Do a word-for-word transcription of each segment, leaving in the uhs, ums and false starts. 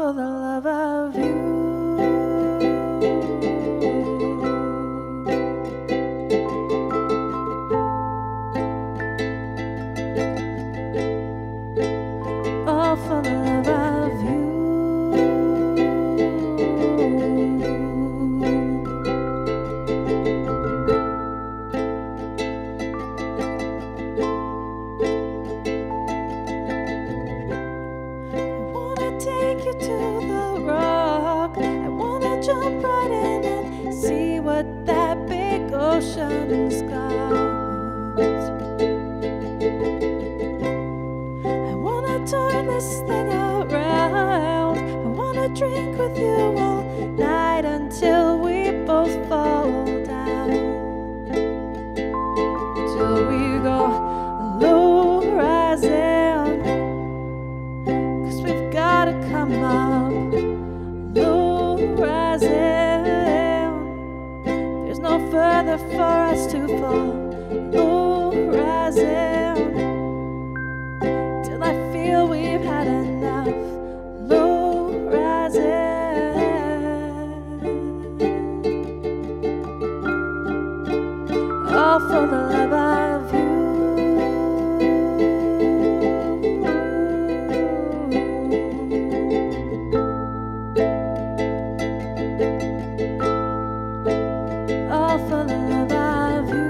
for the love of you. All for the love of you. Take you to the rock. I wanna jump right in and see what that big ocean's got. I wanna turn this thing around. I wanna drink with you all night until we both fall down. Till we go low rising. Gotta come up, low rising. There's no further for us to fall, low rising. Till I feel we've had enough, low rising. All for the love of you. All for the love of you.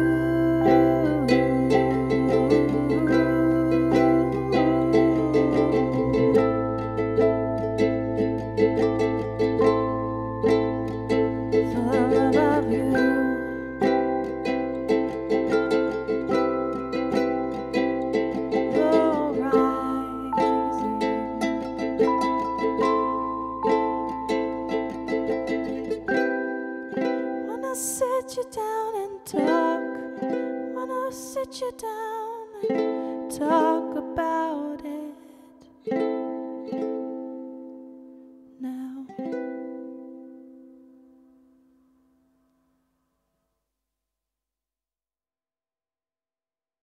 For the love of you. Low rising. Wanna sit you down and talk. Wanna sit you down and talk about